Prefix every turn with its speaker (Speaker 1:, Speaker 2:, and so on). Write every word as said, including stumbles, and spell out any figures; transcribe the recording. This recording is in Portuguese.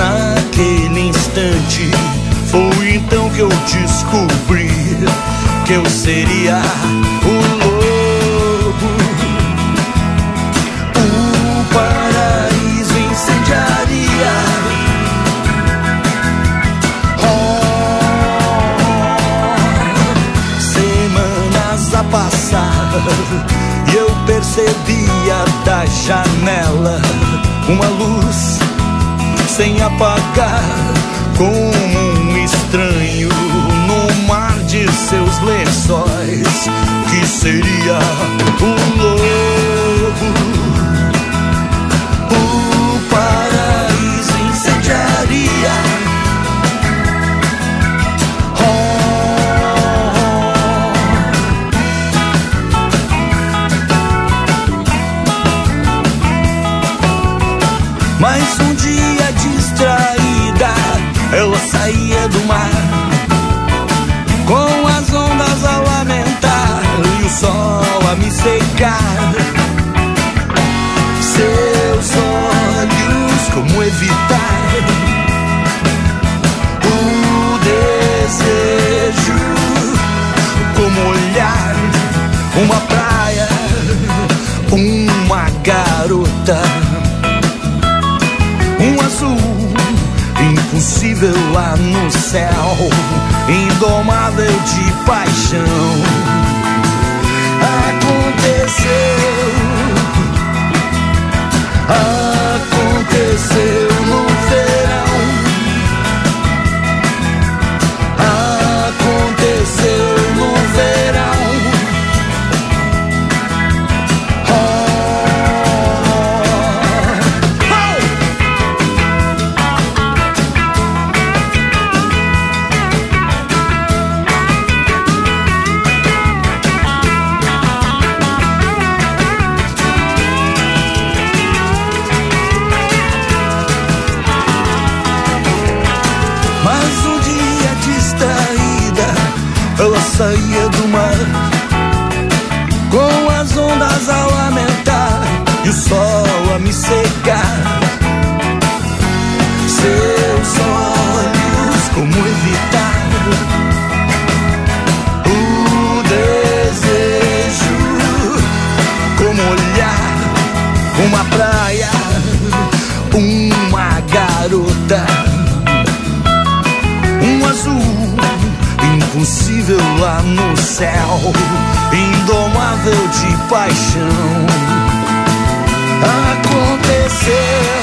Speaker 1: Naquele instante foi então que eu descobri que eu seria o lobo. O paraíso incendiaria. Oh, semanas a passar e eu percebia da janela uma luz sem apagar, como um estranho no mar de seus lençóis, que seria o lobo. O paraíso incendiaria. Mas um dia distraída, ela saía do mar, com as ondas a lamentar e o sol a me secar. Seus olhos, como evitar o desejo, como olhar uma praia, uma garota, um azul impossível lá no céu, indomável de paixão. Aconteceu, aconteceu no verão, aconteceu no verão. Ela saía do mar, com as ondas a lamentar e o sol a me secar. Seus olhos, como evitar o desejo, como olhar uma praia, uma garota, um azul impossível lá no céu, indomável de paixão. Aconteceu.